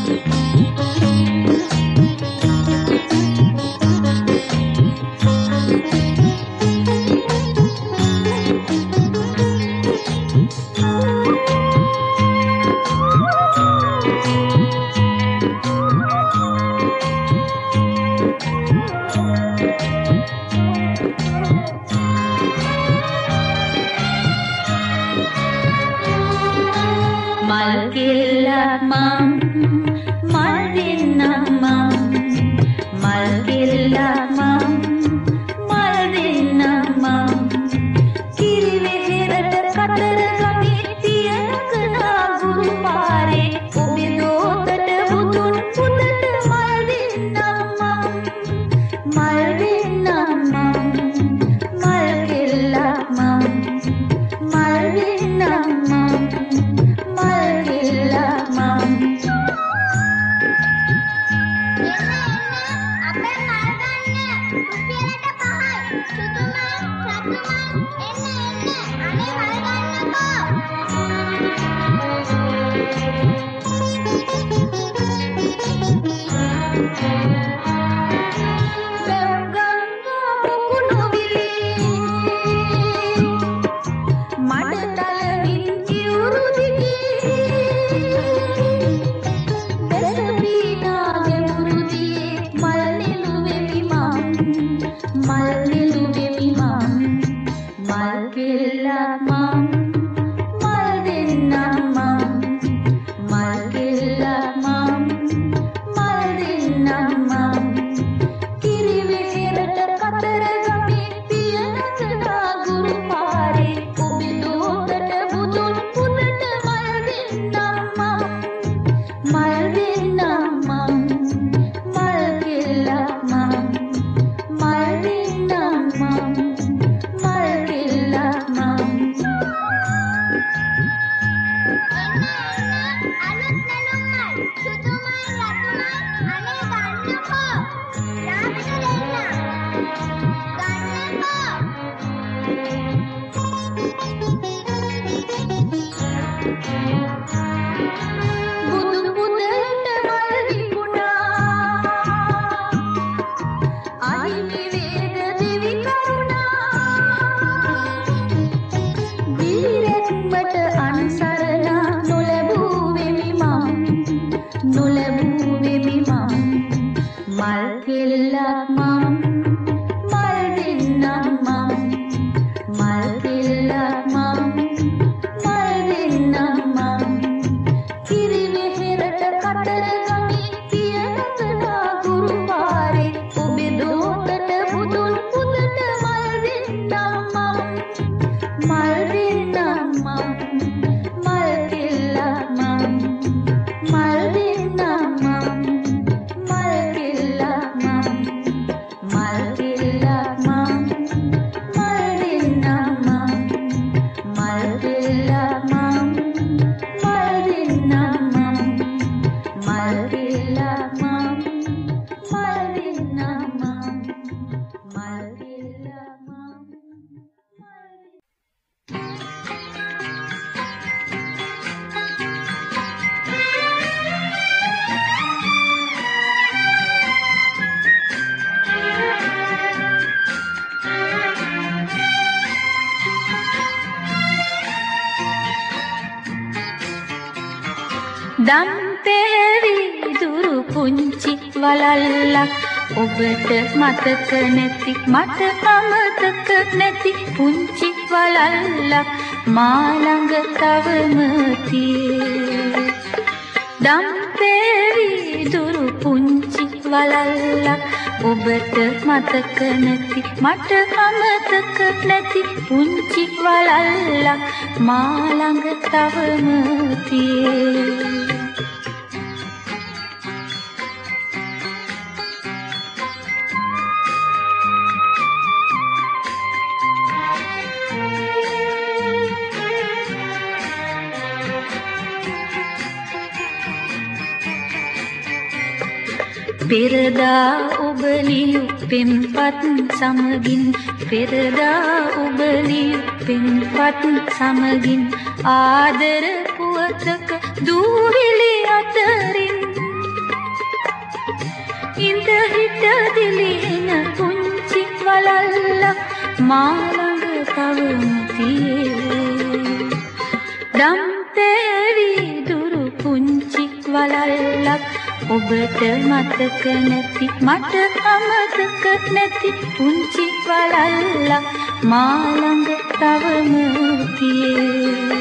දම්පේවි දුරු පුංචි වලල්ලක් ඔබට මතක නැති මට අමතක නැති පුංචි වලල්ලක් මා ළඟ තවම තියේ. දම්පේවි දුරු පුංචි වලල්ලක් ඔබට මතක නැති මට අමතක නැති පුංචි වලල්ලක් මා ළඟ තවම තියේ. පෙරදා ඔබ ලියු පෙම්පත් සමගින් පෙරදා ඔබ ලියු පෙම්පත් සමගින් ආදර පුවතක දූවිලි අතරින් දිලින පුංචි වලල්ලක් මා ළඟ තවම තියේ දම් තේවි දුරු පුංචි වලල්ලක් ඔබට මතක නැති මට අමතක නැති පුංචි වලල්ලක් මා ළඟ තවම තියේ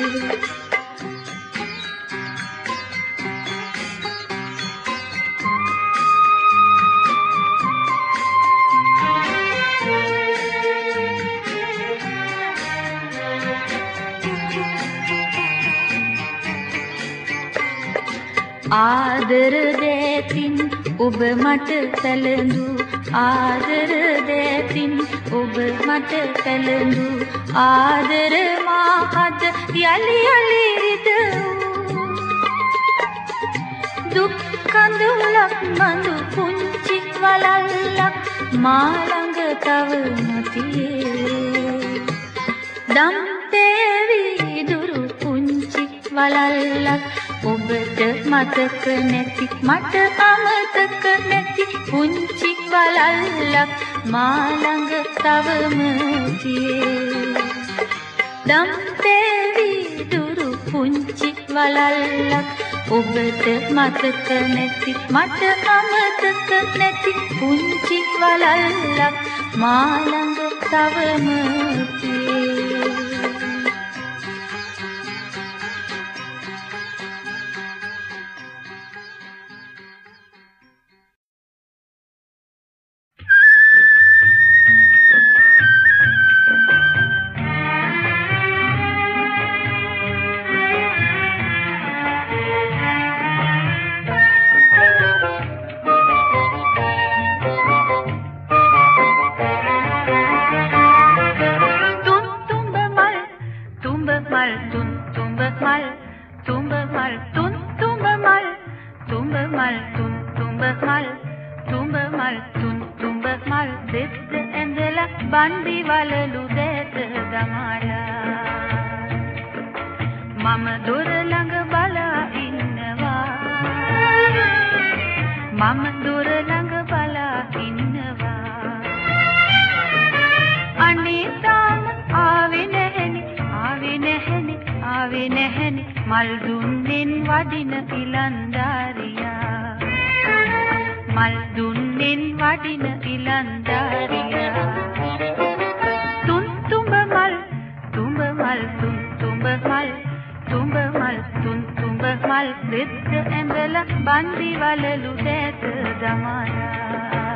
ආදර දෙතින් ඔබ මට පැලඳු ආදර දෙතින් ඔබ මට පැලඳු ආදර මාහද යලි යලි රිදවූ දුක් කඳුලක් මඳු පුංචි වලල්ලක් මා ළඟ තවම තියේ දම් තේවි දුරු පුංචි වලල්ලක් ඔබට මතක නැති මට අමතක නැති පුංචි වලල්ලක් මා ළඟ තවම තියේ දම් තේවි දුරු පුංචි වලල්ලක් ඔබට මතක නැති මට අමතක නැති පුංචි වලල්ලක් මා ළඟ තවම තියේ බන්දි වලලු දෙත දමලා මම දොර ළඟ බලා ඉන්නවා මම දොර ළඟ බලා ඉන්නවා අනේ තාම ආවේ නැහෙනි ආවේ නැහෙනි ආවේ නැහෙනි මල් දුන්නෙන් වඩින ඉලන්දාරියා මල් දුන්නෙන් වඩින ඉලන්දාරියා මල් දෙත්ත ඇඳලා බන්දි වලලු දෙත දමලා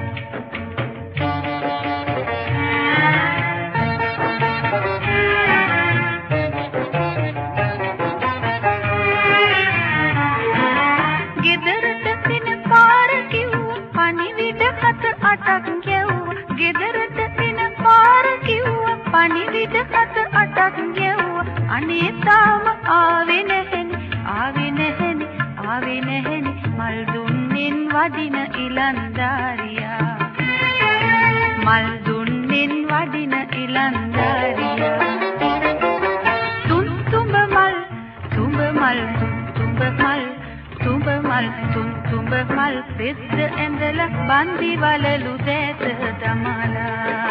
ගෙදරට එන පාර කිව්ව පණිවිඩ 7-8ක් ගැව්වා ගෙදරට එන පාර කිව්ව පණිවිඩ 7-8ක් ගැව්වා අනේ තාම ආවේ නැහෙනි ආවේ නැහෙනි ආවේ නැහෙනි මල් දුන්නෙන් වඩින ඉලන්දාරියා මල් දුන්නෙන් වඩින ඉලන්දාරියා තුඹ මල් තුඹ මල් තුඹ මල් තුඹ මල් තුඹ මල් දෙද්ද ඇඳලා බන්දි වලලු දෙත දමලා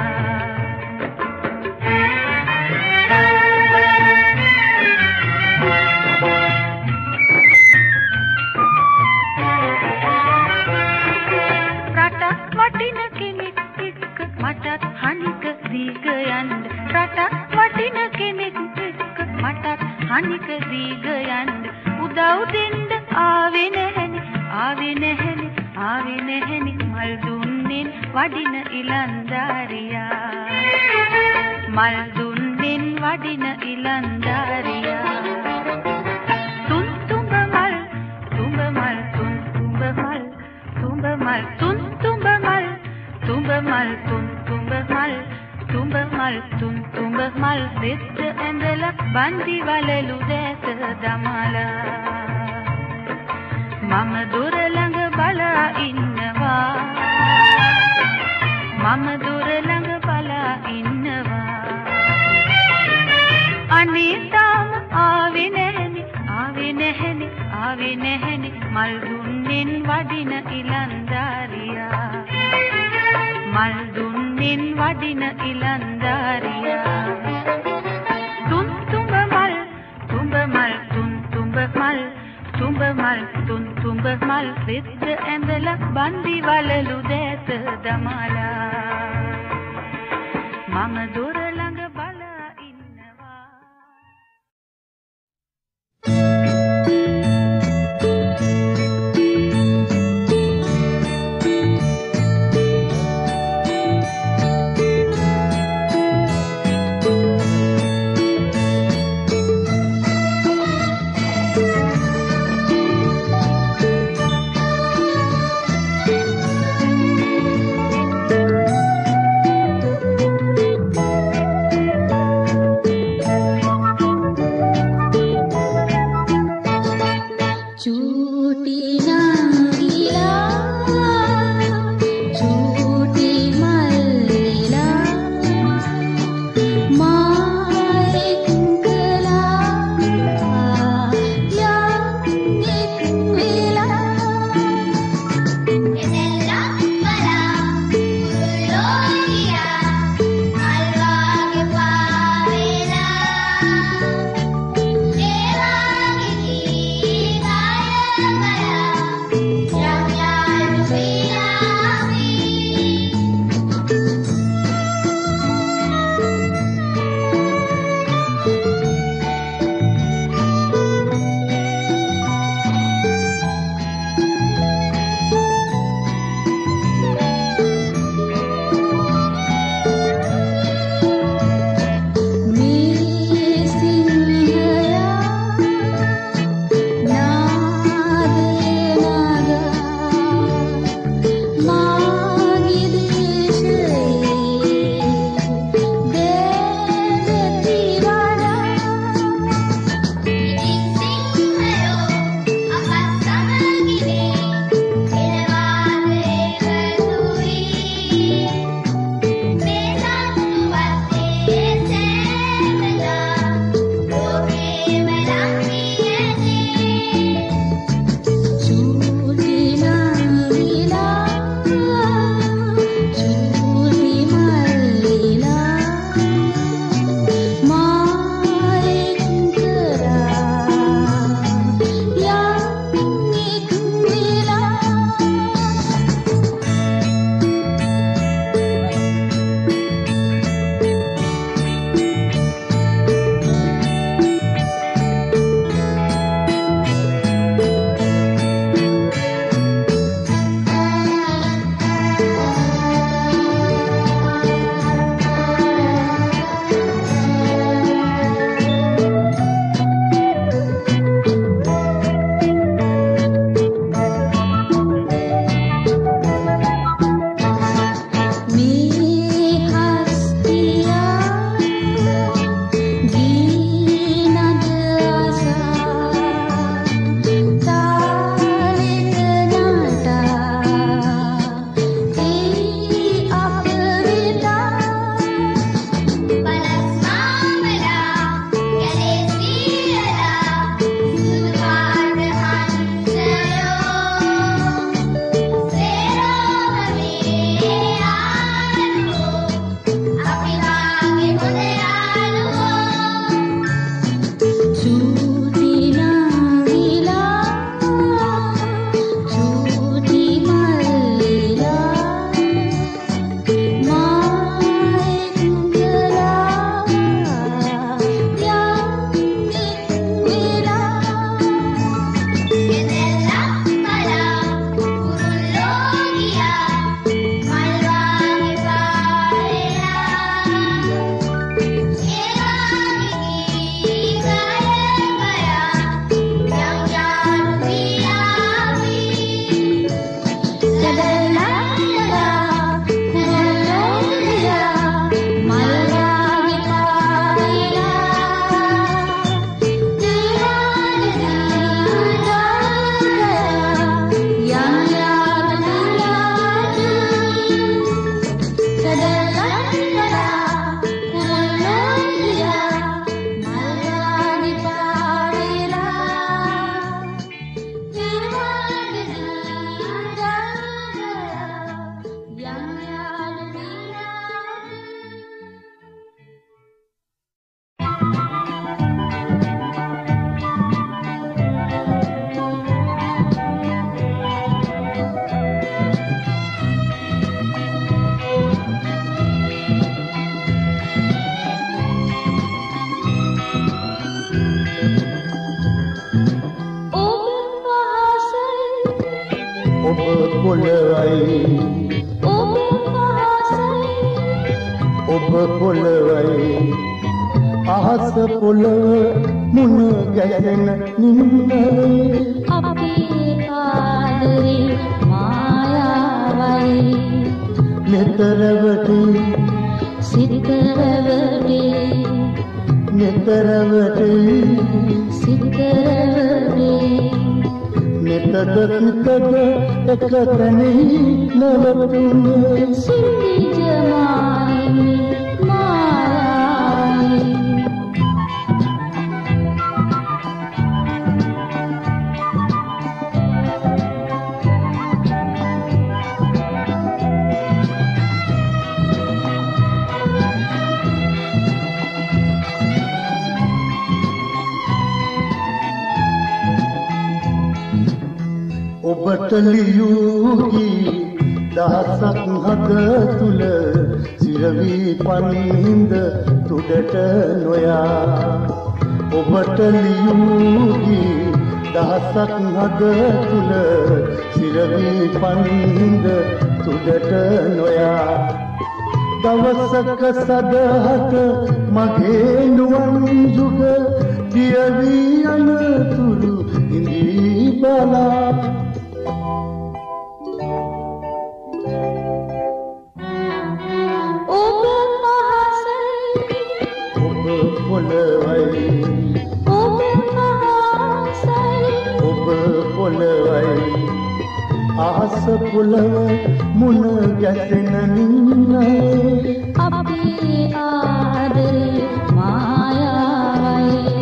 වටින කෙනෙක් එක්ක මටත් හනික දීග යන්න රට වටින කෙනෙක් එක්ක මටත් හනික දීග යන්න උදව් දෙන්න ආවේ නැහෙනි ආවේ නැහෙනි ආවේ නැහෙනි මල් දුන්නෙන් වඩින ඉලන්දාරියා මල් දුන්නෙන් වඩින ඉලන්දාරියා තුඹ මල් තුඹ මල් තුඹ මල් තුඹ මල් තුඹ මල් තුඹ මල් තුඹ මල් තුඹ මල් තුඹ මල් දෙත්ත ඇඳලා බන්දි වලලු දෙත දමලා මම දොර ළඟ බලා ඉන්නවා මම දොර ළඟ බලා ඉන්නවා අනේ තාම ආවේ නැහෙනි ආවේ නැහෙනි ආවේ නැහෙනි මල් දුන්නෙන් වඩින ඉලන්දාරියා මල් දුන්නින් වඩින ඉලන්දාරියා තුන් තුඹ මල් තුඹ මල් තුන් තුඹ මල් තුඹ මල් තුන් තුඹ මල් රෙද්ද ඇඳලා බන්දි වලලු දැත දමලා මම දොර ළඟ බලා ඉන්නවා ඔබ පොළවයි ඔබ අහසයි ඔබ පොළවයි අහස පොළව මුණ ගැසෙන නිම්නයි අපේ ආදරේ මායාවයි නිතරවටි සිතරවටි නිතරවටි සිතරවටි නිතද සිතද එකතැනී නැවතුනේ සිඳි ජමායි මායාවයි ඔබට ලියූහි දහසක් හද තුල සිරවි පන්හිඳ තුඩට නොයා ඔබට ලියූහි දහසක් හද තුල සිරවි පන්හිඳ තුඩට නොයා දවසක සදහට මගේ නුවන් යුග දියවි අනතුරු ඉඳී බලා පොළවයි ඔබ අහසයි ඔබ පොළවයි අහස පොළව මුණ ගැසෙන නින්නයි අපේ ආදරේ මායාවයි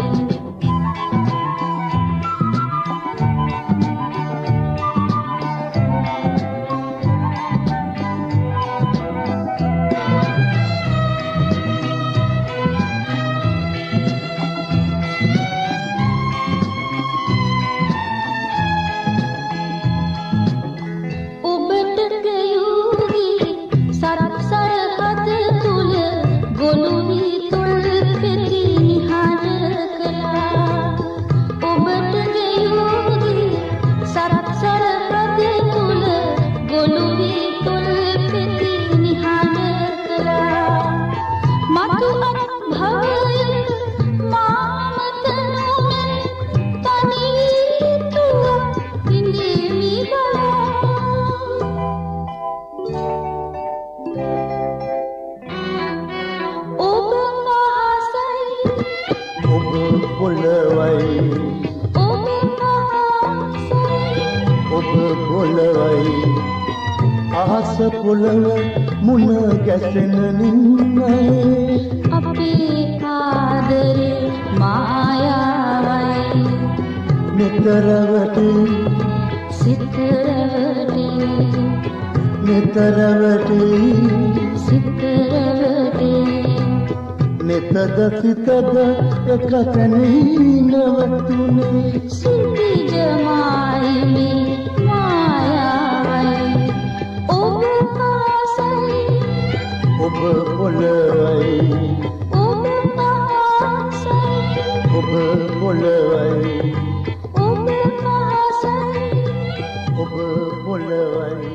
අහස පොළව මුණ ගැසෙන නින්නයි අපේ ආදරේ මායාවයි නිතරවටි සිතරවටි නිතරවටි සිතරවටි නිතද සිතද එකතැනී නැවතුනේ සිඳි ජමායි මායාවයි ඔබ අහසයි ඔබ පොළවයි ඔබ අහසයි ඔබ පොළවයි ඔබ අහසයි ඔබ පොළවයි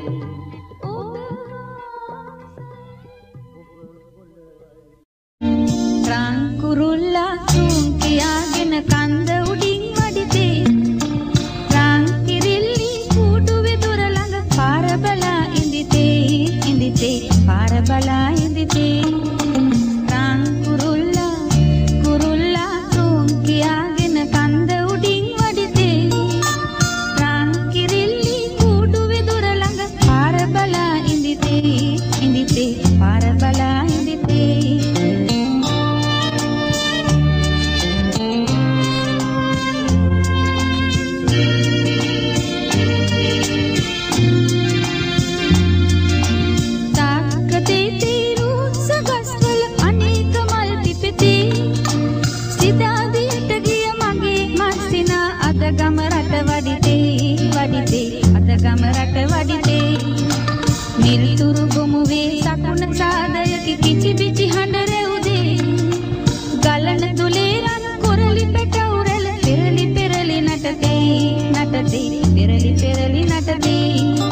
රංකුරුල්ලා තුන් කියාගෙන කන්ද උඩින් වඩිතේ රංකිරිල්ලි කුඩු විදුර ළඟ පාර බලා ඉඳිතේ පාර බලා ඉඳිතේ රංකුරුල්ලා තුන් කියාගෙන කන්ද උඩින් වඩිතේ රංකිරිල්ලි කුඩු විදුර ළඟ පාර බලා ඉඳිතේ පාර බලා ඉඳිතේ ගම රට වඩිතේ නිල්තුරු ගොමුවේ සකුණ සාදයක කිචි බිචි හඬ රැවුදේ ගලන තුලේ රන් කොරලි පැටවුරල පෙරලි පෙරලි නටතේ පෙරලි පෙරලි නටතේ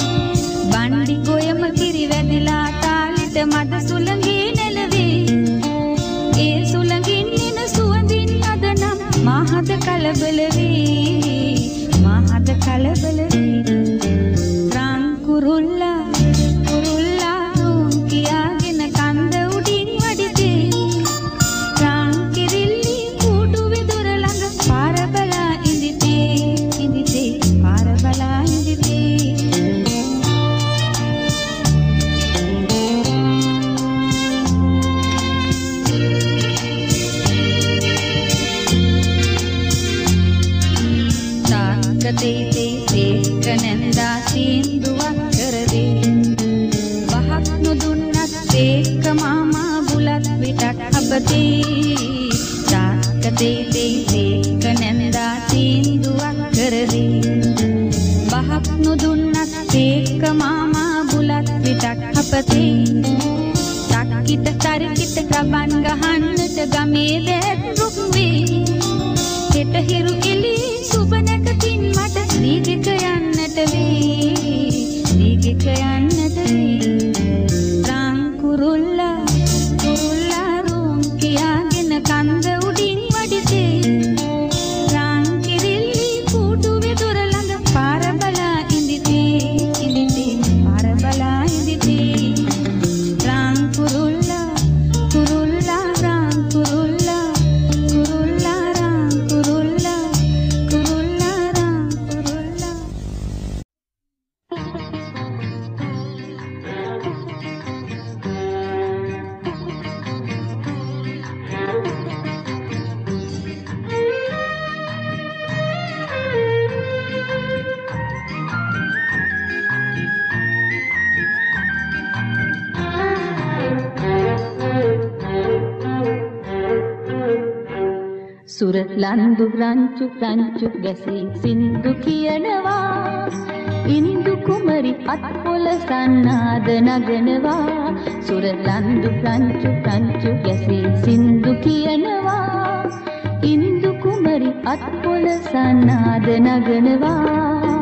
දෙයික නැන්දා තීන්දුවක් කරදී බහක් නොදුන්නත් තේක මාමා බුලත් විටක් අපතේ තක්කිට තරිකිට ගබන් ගහන්නට ගමේ දැත් රුක් වේ හෙට හිරු එලි සුබ නැකතින් මට දීගක යන්නට වේ රාම් කුරුල්ලා රෝම් කියාගෙන කන්ද උඩින් වඩිතේ රාම් කිරිල්ලි කූඩු වෙදුර ළඟ පාර බලා ඉඳිතේ පාර බලා ඉඳිතේ රාම් කුරුල්ලා රාම් කුරුල්ලා රාම් කුරුල්ලා රාම් කුරුල්ලා සුරලන්දු රංචු ගැසී සින්දු කියනවා ඉන්දු කුමරි අත්පොල සන්නාද නගනවා සුරලන්දු රංචු ගැසී සින්දු කියනවා ඉන්දු කුමරි අත්පොල සන්නාද නගනවා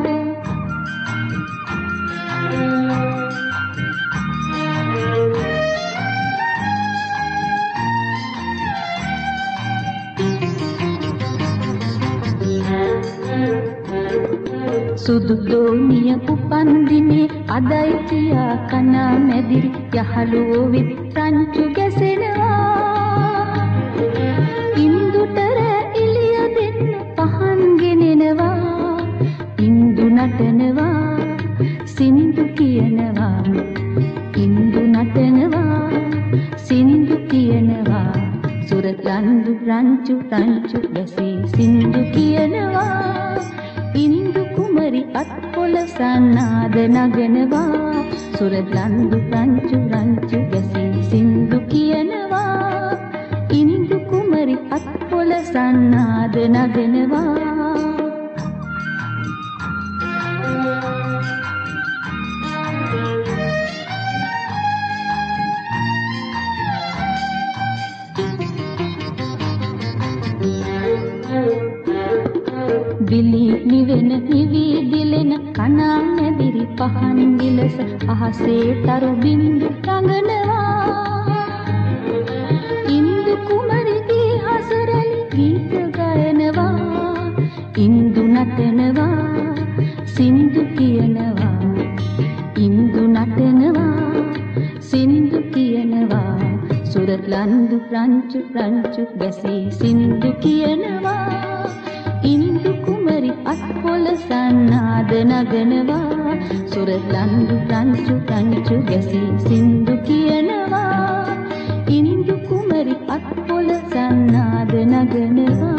සුදු දෝනිය උපන්දිනේ අදයි කියා කනා මැදිරි යහළුවෝ විත් රංචු ගැසෙනවා ඉන්දුටර එළිය දෙන්න පහන් ගෙනෙනවා ඉන්දු නටනවා සින්දු කියනවා ඉන්දු නටනවා සින්දු කියනවා සුරලන්දු රංචු ගැසී සින්දු කියනවා ඉන්දු කුමරි අත්පොල සන්නාද නගනවා සුරලන්දු රංචු ගැසී සින්දු කියනවා ඉන්දු කුමරි අත්පොල සන්නාද නගනවා විලි නිවෙන නිවි දිලෙන කනා මැදිරි පහන් විලස අහසේ තරු බින්දු රඟනවා ඉන්දු කුමරිගේ හසරලි ගීත ගයනවා ඉන්දු නටනවා සින්දු කියනවා ඉන්දු නටනවා සින්දු කියනවා සුරලන්දු රංචු ගැසී සින්දු කියනවා ඉන්දු කුමරි අත්පොල සන්නාද නගනවා සුරලන්දු රංචු ගැසී සින්දු කියනවා ඉන්දු කුමරි අත්පොල සන්නාද නගනවා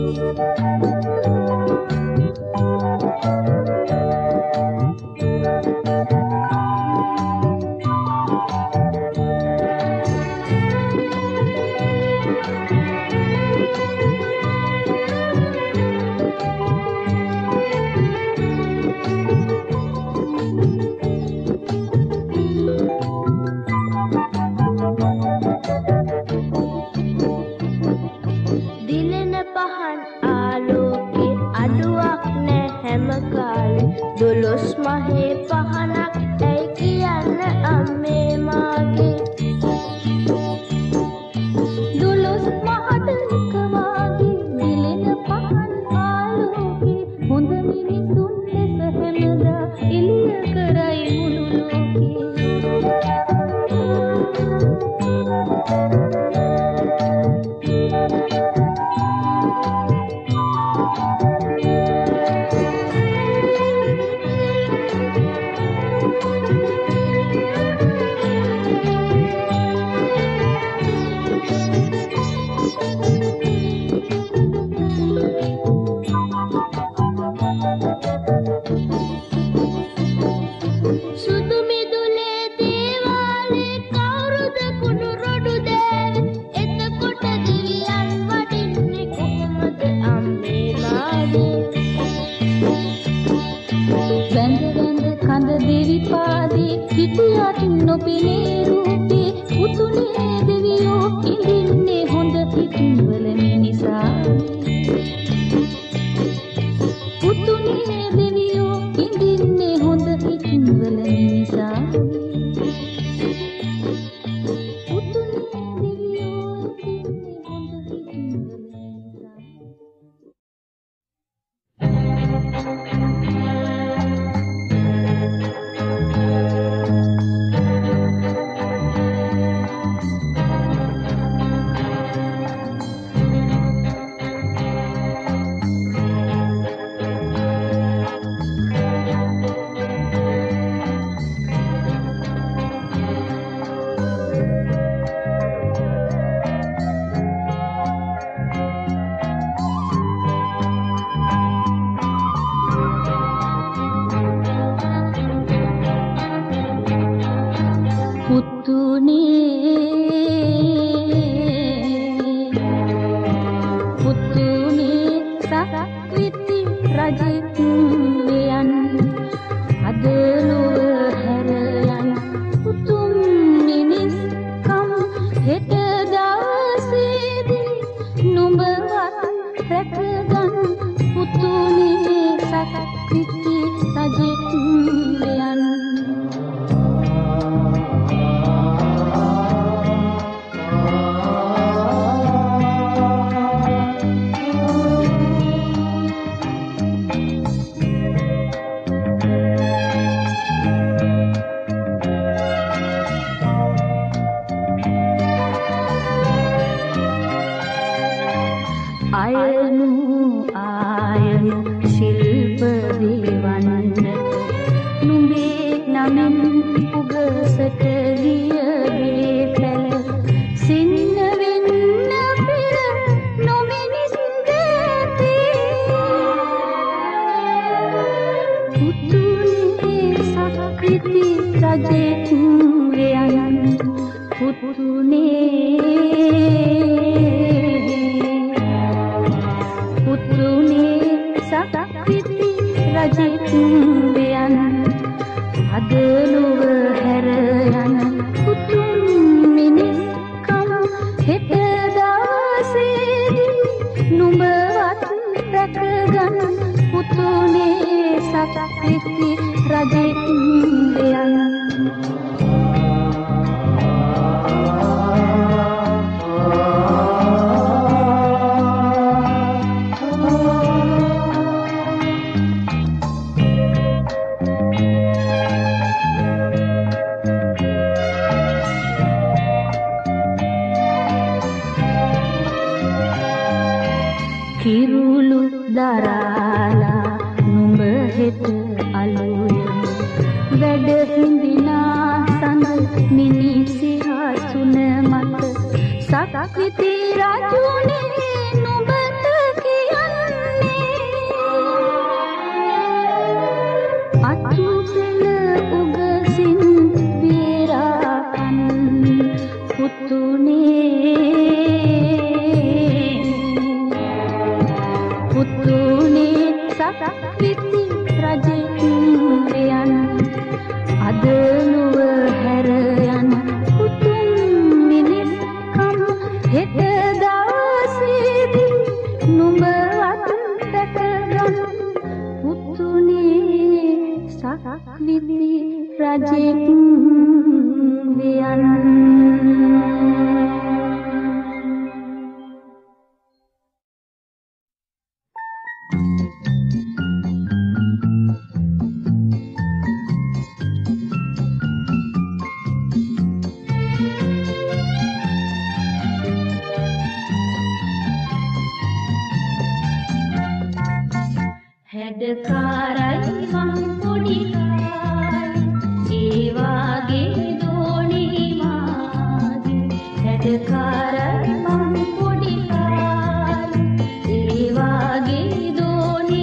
Sakiti rajune nubata kiyan පුතුනේ සක්විති රජෙක් යන අද නුව හැර යන පුතුන් මිනිස්කම් හෙට දවසේදී නුඹ අත දැකගන්න පුතුනේ සක්විති රජෙක් යන හැඩකාරයි මං පොඩි කාලේ ඒ වාගේ දෝණි මාගේ හැඩකාරයි මං පොඩි කාලේ ඒ වාගේ දෝණි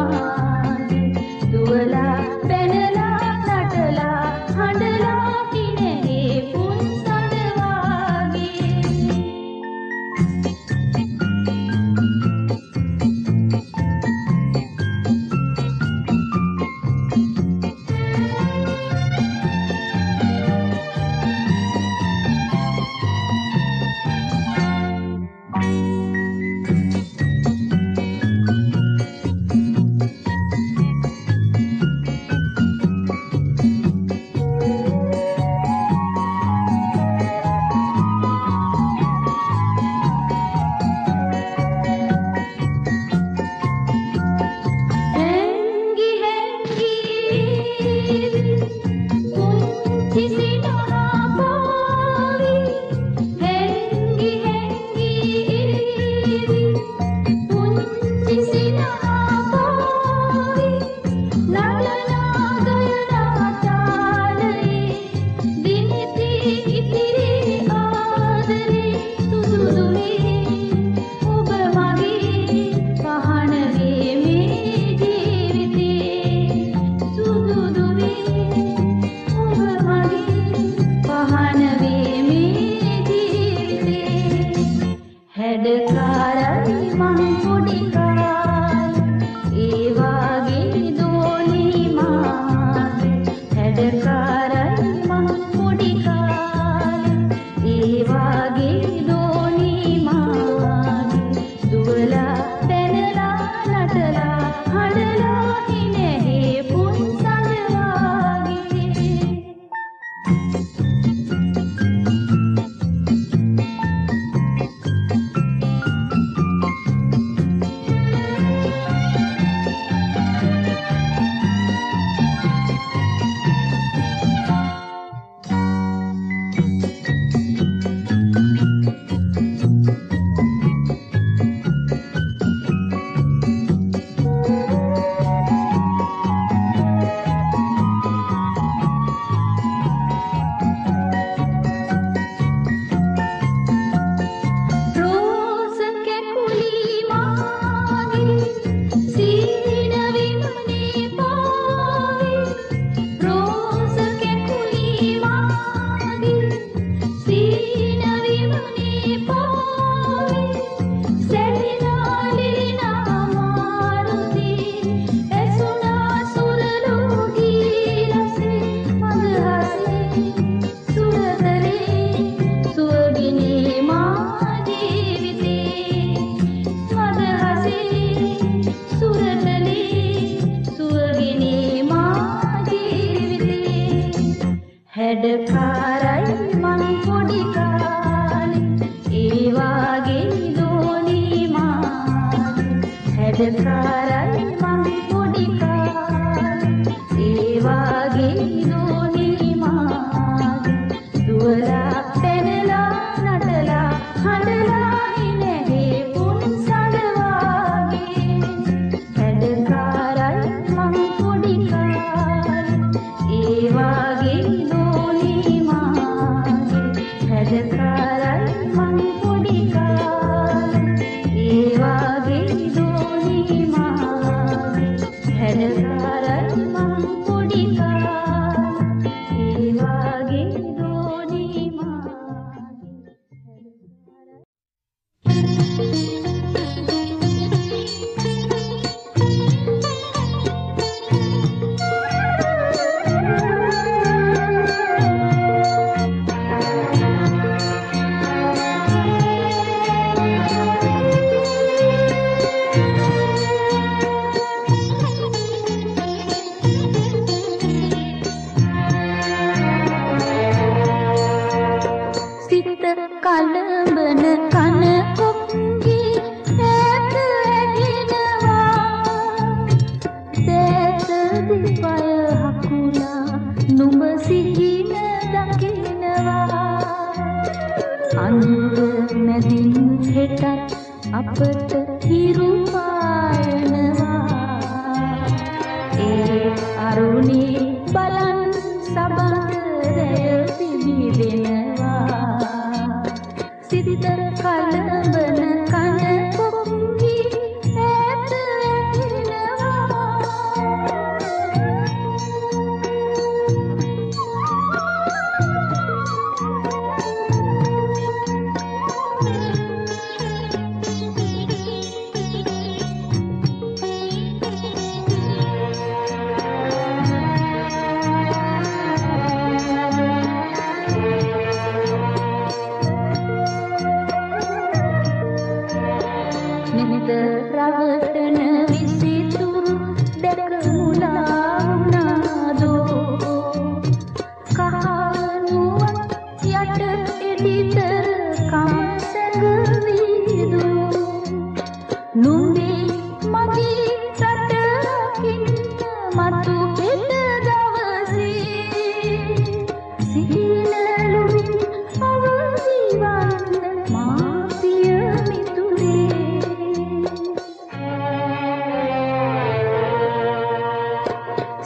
මාගේ දුවලා පැනලා නටලා හඬලා කිනේ පුන්සඩ වාගේ හැඩකාරයි මං පොඩි කාලේ ඒ වාගේ දෝණි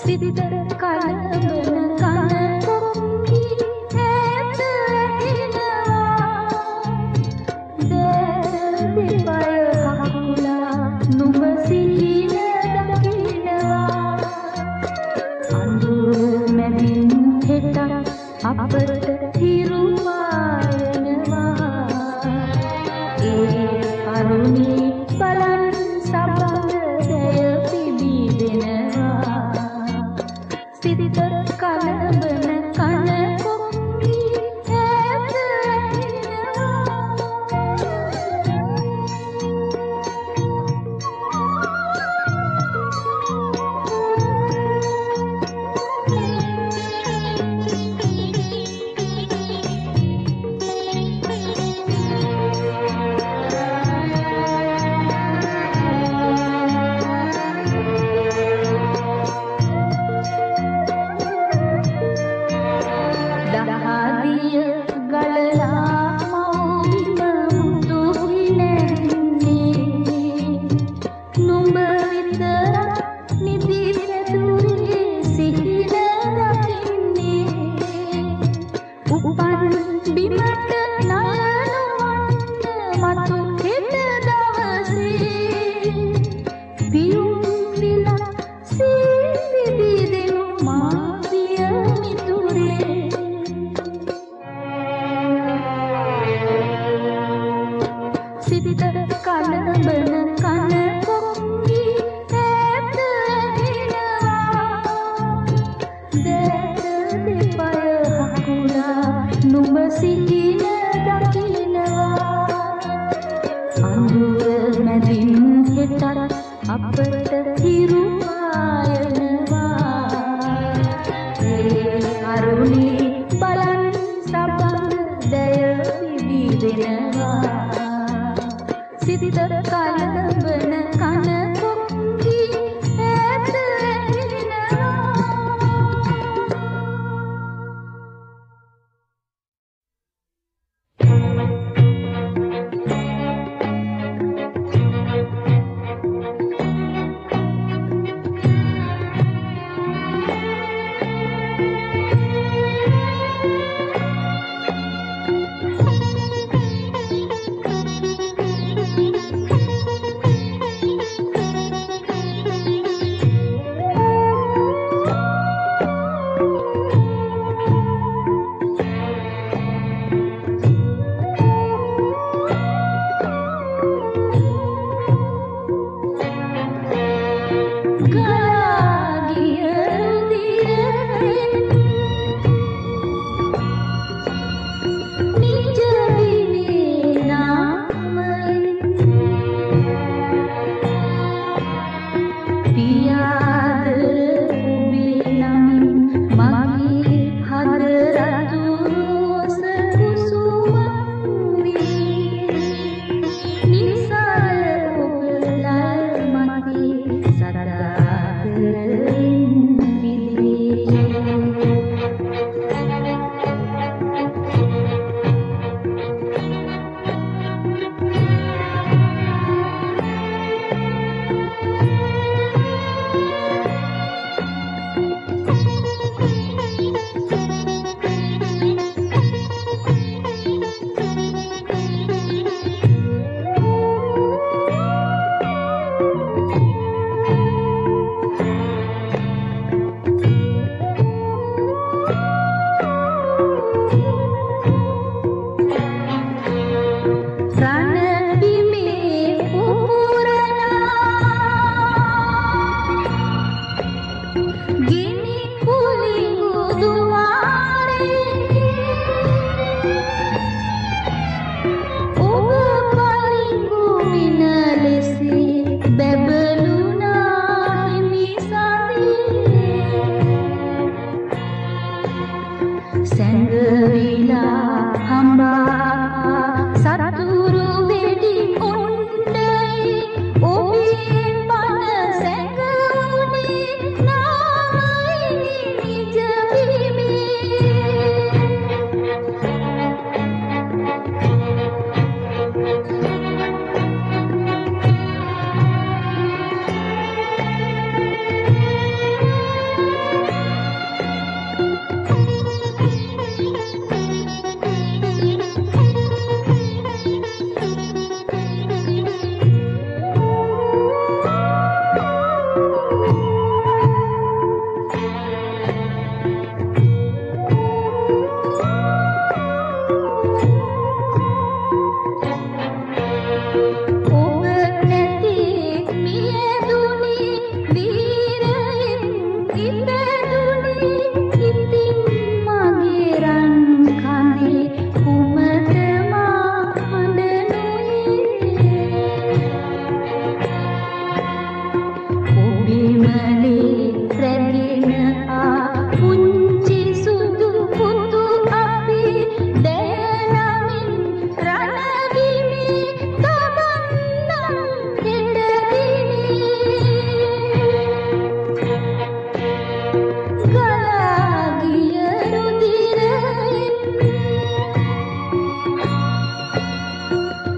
සිත කලබන කන කොක්කි ඈත ඇහෙනවා දෙපය හකුලා නුඹ සිහින දකිනවා අඳුර මැදින් හෙට අපට හිරුවායනවා ඒ අරුණි බලන් සබඳය පිබිදෙනවා සිත කලබන කන කොක්කි ඈත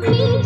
නිද